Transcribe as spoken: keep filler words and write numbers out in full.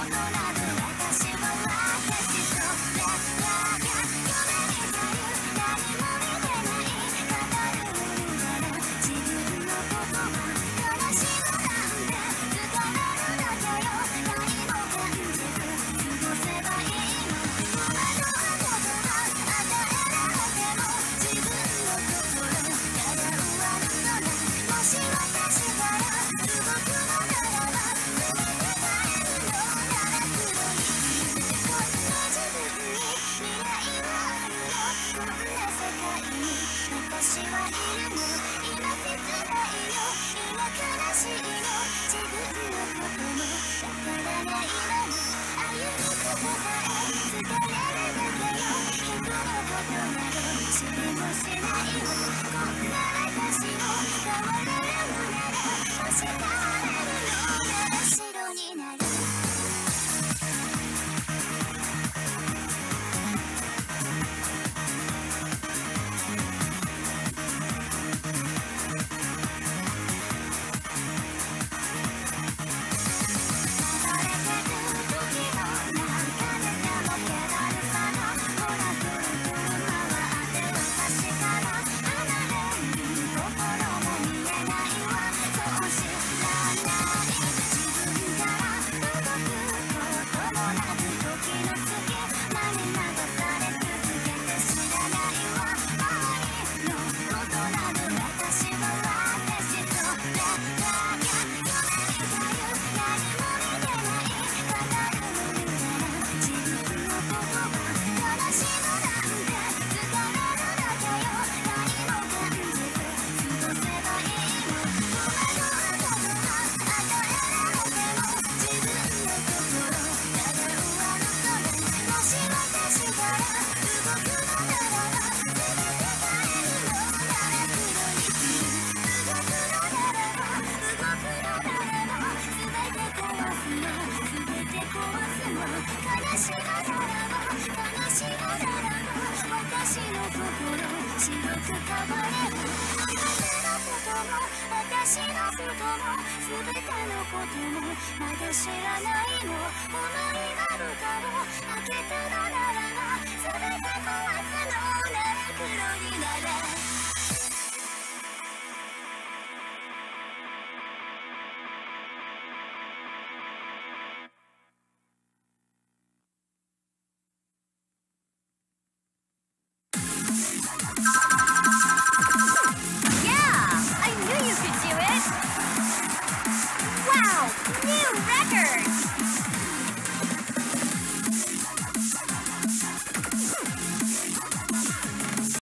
私はいるの、今切ないよ、今悲しいの、自分のこともわからないまま歩むことさえ疲れるだけよ、人のことなど知りもしないよ、こんな私を変われるのなら、もし変われるのなら白になる。私の心白く変われる、あなたのことも私のことも全てのこともまだ知らないの、思いが蓋を開けたのならば全て壊すのなら黒になら